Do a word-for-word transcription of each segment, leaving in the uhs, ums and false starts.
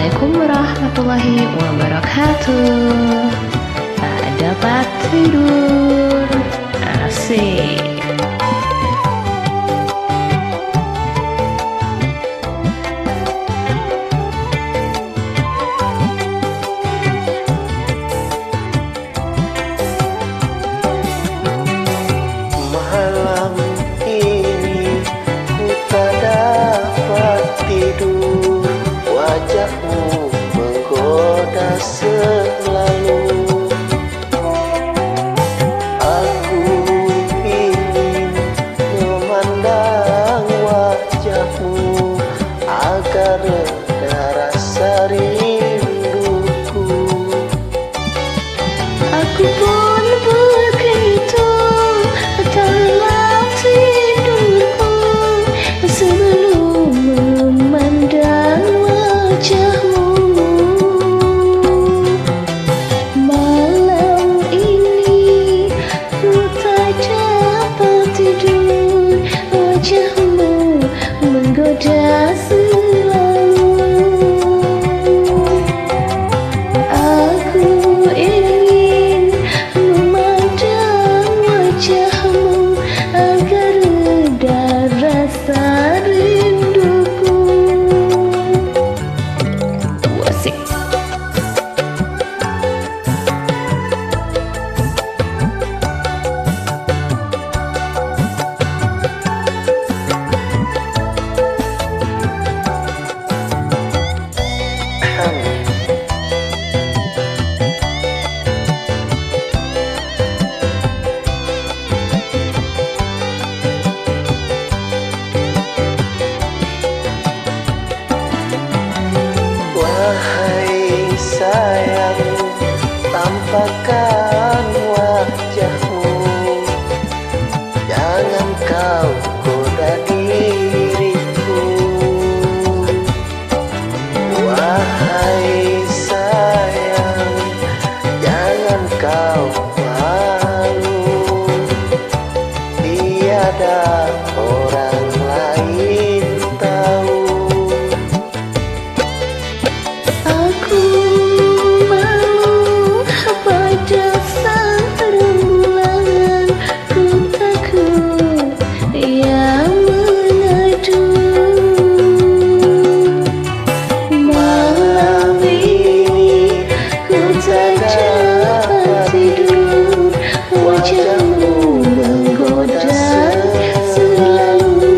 Assalamualaikum warahmatullahi wabarakatuh. Tak dapat tidur. Asik. Malam ini ku tak dapat tidur, wajahmu menggoda selalu. Aku ingin memandang wajahmu agar reda rasa rinduku. Aku pun begitu, telah tidurku sebelum memandang wajahmu. Malam ini ku tak dapat tidur, wajahmu menggoda selalu. Aku ingin memandang wajahmu agar reda rasa rinduku. Wasik. Wahai sayang, tampakkan wajahmu, jangan kau goda diriku. Wahai sayang, jangan kau malu, tiada orang lain tahu. Aku malu pada sang rembulan, ku takut ia mengadu. Malam ini ku tak dapat tidur, wajahmu menggoda selalu.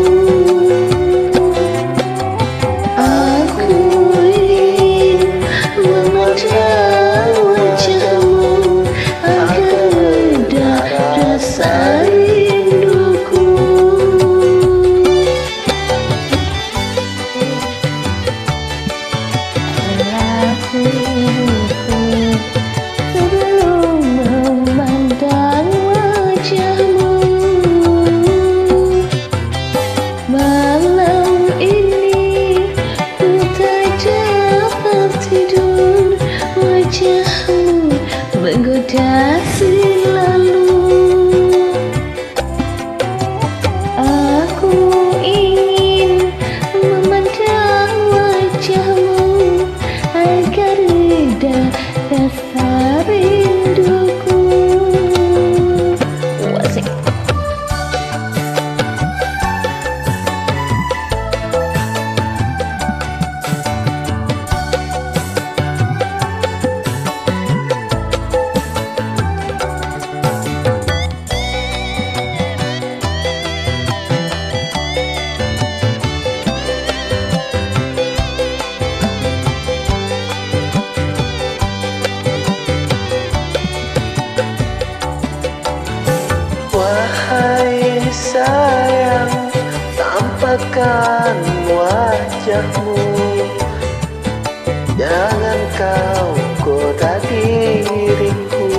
Aku ingin memandang wajahmu agar reda rasa rinduku. Aku rinduku sebelum memandang wajahmu. Malam ini ku tak dapat tidur, wajahmu menggoda selalu. Aku ingin memandang wajahmu agar reda rasa rinduku. Wasik. Wahai sayang, tampakkan wajahmu, jangan kau goda diriku.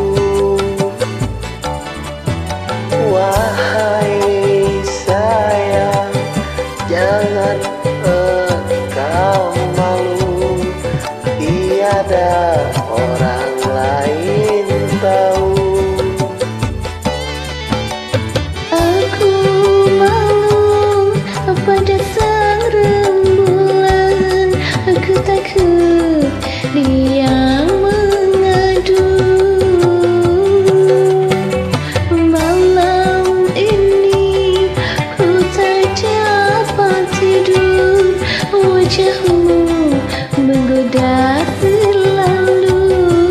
Wahai sayang, jangan engkau malu, tiada orang lain tahu. Aku malu pada sang rembulan, aku takut wajahmu menggoda selalu.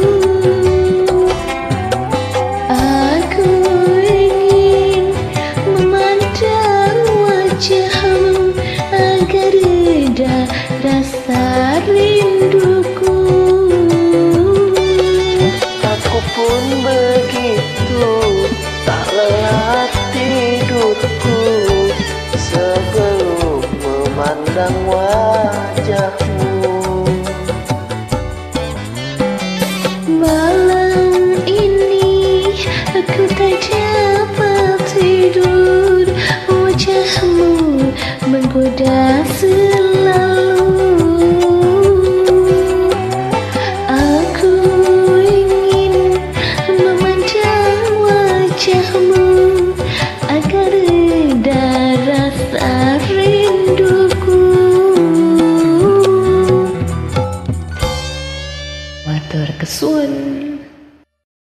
Aku ingin memandang wajahmu agar reda rasa rinduku. Aku pun begitu, tak lelah tidurku sebelum memandang wajahmu. Malam ini aku tak dapat tidur, wajahmu menggoda selalu. Aku ingin memandang wajahmu agar reda rasa rinduku. Matur kesuwun.